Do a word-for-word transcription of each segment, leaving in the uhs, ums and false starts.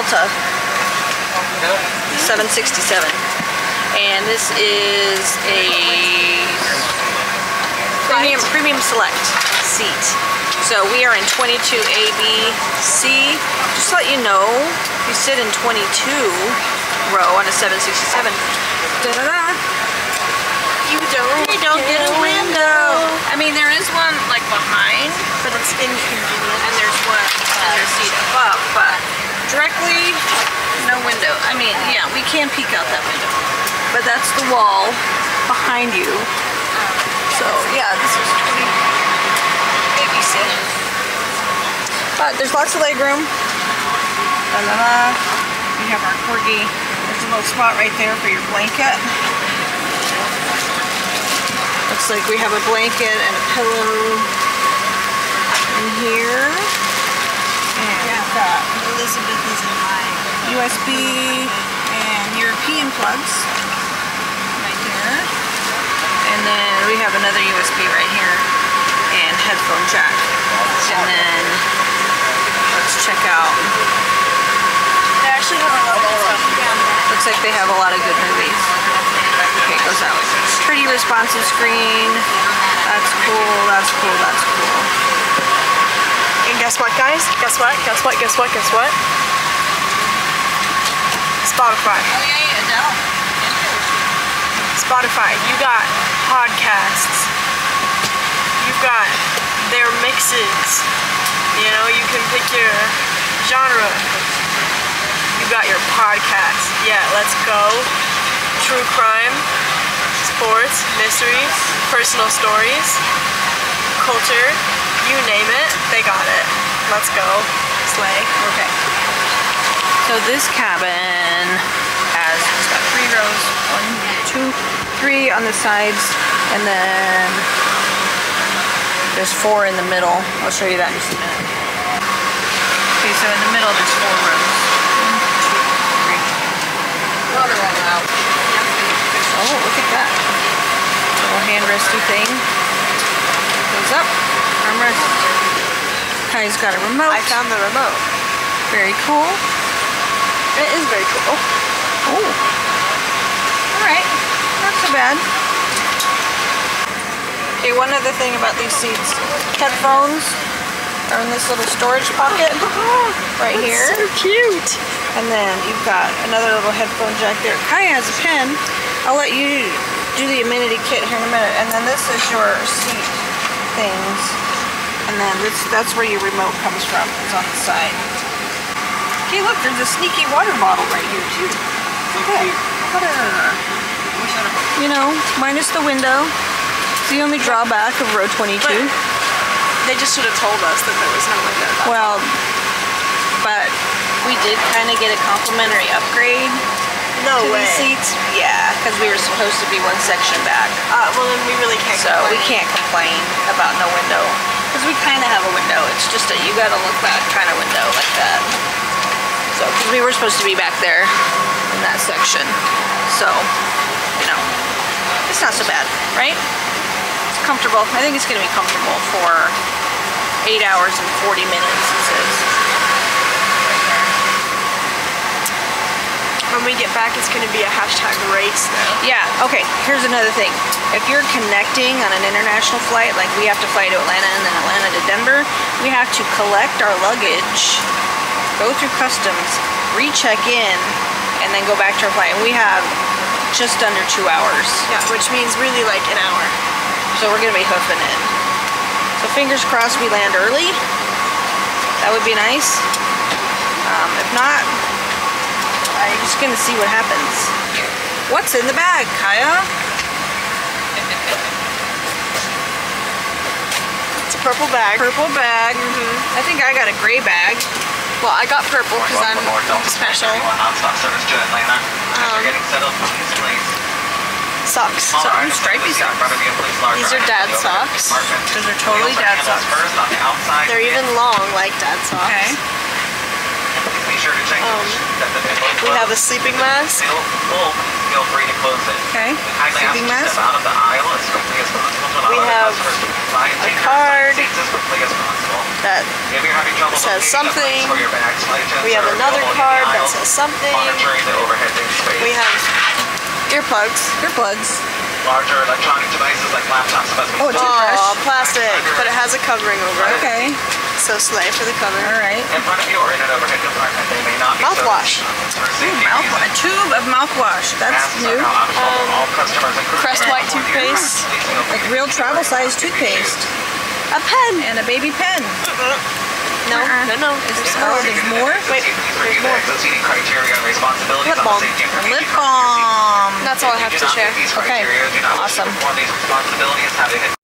Delta seven sixty-seven. And this is a premium, premium select seat. So we are in twenty-two A B C. Just to let you know, if you sit in twenty-two row on a seven sixty-seven, da-da-da, you don't, you don't get a window. I mean, there is one like behind, but it's inconvenient, and there's one in your seat above, but directly, no window. I mean, yeah, we can peek out that window, but that's the wall behind you. So yeah, this is pretty babysit. But there's lots of leg room. La la la. We have our corgi. There's a little spot right there for your blanket. Looks like we have a blanket and a pillow in here. And yeah, we've got Elizabeth is in my U S B and European plugs right there. And then we have another U S B right here and headphone jack. And then let's check out. They actually have a lot of stuff down there. Looks like they have a lot of good movies. Okay, it goes that way. Pretty responsive screen. That's cool, that's cool, that's cool. And guess what, guys? Guess what? Guess what? Guess what? Guess what? Spotify. Oh yeah, yeah, Adele. Spotify. You got podcasts. You've got their mixes. You know, you can pick your genre. You got your podcast. Yeah, let's go. True crime, sports, mysteries, personal stories, culture, you name it, they got it. Let's go. Slay. Okay. So this cabin has, it's got three rows, one, two, three on the sides, and then there's four in the middle. I'll show you that in just a minute. Okay, so in the middle there's four rows. One, two, three. Water running out. Oh, look at that. Little hand resty thing. Goes up, armrest. Kai's got a remote. I found the remote. Very cool. It is very cool. Oh. Alright. Not so bad. Okay, one other thing about these seats. Headphones are in this little storage pocket right That's here. so cute. And then you've got another little headphone jack there. Kaya has a pen. I'll let you do the amenity kit here in a minute. And then this is your seat things. And then this, that's where your remote comes from, is on the side. Okay, look, there's a sneaky water bottle right here too. Look at that. You know, minus the window. It's the only drawback of row twenty-two. But they just should have told us that there was no window. Well, but we did kind of get a complimentary upgrade. No to way. these seats. Yeah, because we were supposed to be one section back. Uh, well, then we really can't So complain. we can't complain about no window. Because we kind of have a window. It's just that you got to look back kind of window like that. So, because we were supposed to be back there in that section. So, you know, it's not so bad, right? It's comfortable. I think it's going to be comfortable for eight hours and forty minutes, it says. When we get back, it's going to be a hashtag race, though. Yeah, okay, here's another thing. If you're connecting on an international flight, like we have to fly to Atlanta and then Atlanta to Denver, we have to collect our luggage, go through customs, recheck in, and then go back to our flight. And we have just under two hours. Yeah, which means really like an hour. So we're going to be hoofing it. So fingers crossed we land early. That would be nice. Um, if not, I'm just gonna see what happens. What's in the bag, Kaya? It's a purple bag. Purple bag. Mm-hmm. I think I got a gray bag. Well, I got purple because I'm special. Um, Socks. Something stripy socks. These are dad socks. Those are totally dad socks. They're even long like dad socks. Okay. Be sure to check Um, we have a sleeping mask. Feel full, feel free to close it. Okay. Kindly ask Sleeping you to mask. step out of the aisle as quickly as possible to We allow have other customers to comply and a take card their assigned seats as quickly as possible. that If you're having trouble says locating a place something. for your bags, lights, We have or another available in the card that aisles, says something. monitoring the overhead bin space. We have earplugs. Earplugs. Larger electronic devices like laptops must be Oh, a toothbrush. Oh, plastic, but it has a covering over it. Okay. So slay for the cover. All right. in front of you or in an overhead compartment. They may not be Mouthwash. serviced for safety Mouth, a reasons. tube of mouthwash. That's Masks are new. now optional for all customers and crew Crest members white before the toothpaste. aircraft releasing over Like real travel size toothpaste. A pen. And a baby pen. No, Uh-uh. no, no. Is There's there- oh, more. there's more? Wait, there's more. Exceeding criteria and responsibilities Lip on the balm. safety and A protection lip of your seat. balm. That's all I have If to you do not share. meet these Okay. criteria, do not wish to Awesome. perform these responsibilities, have a hit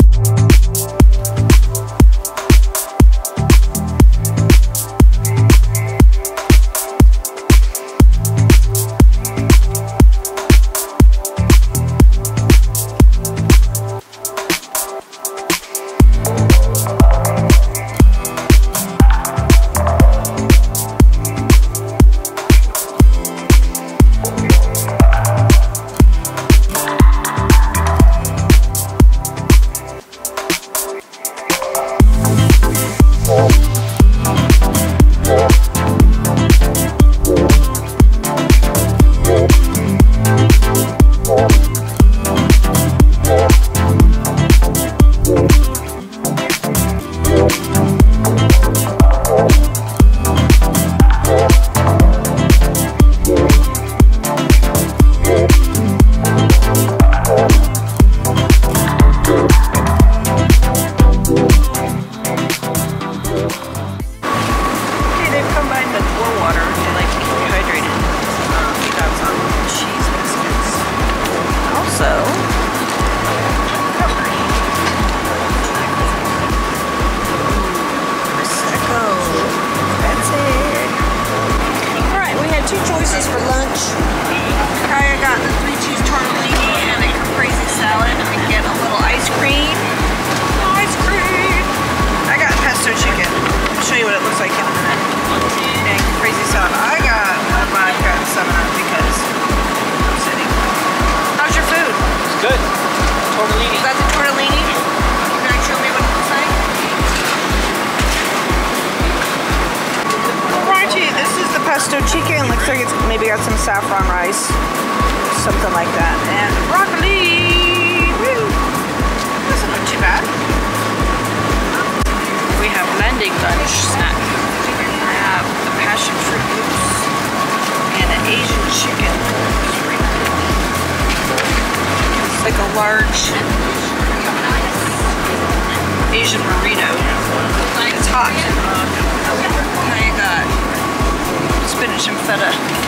Okay, they've combined the core water. They like to keep you hydrated. Um, we got some cheese biscuits. Also, Prosecco. That's it. Alright, we had two choices for lunch. Kaya got the three cheese tortellini and a caprese salad. I get a little ice cream. Ice cream! I got pesto chicken. I'll show you what it looks like in a minute. And caprese salad. I got a vodka and seven up because I'm sitting. How's your food? It's good. Tortellini. Is that the tortellini? You're gonna show me what it looks like? Righty, this is the pesto chicken. Looks like it's maybe got some saffron rice. Something like that. And broccoli! Woo! That's not too bad. We have landing lunch snack. I have the passion fruit mousse and an Asian chicken. It's like a large Asian burrito. It's hot. I got spinach and feta.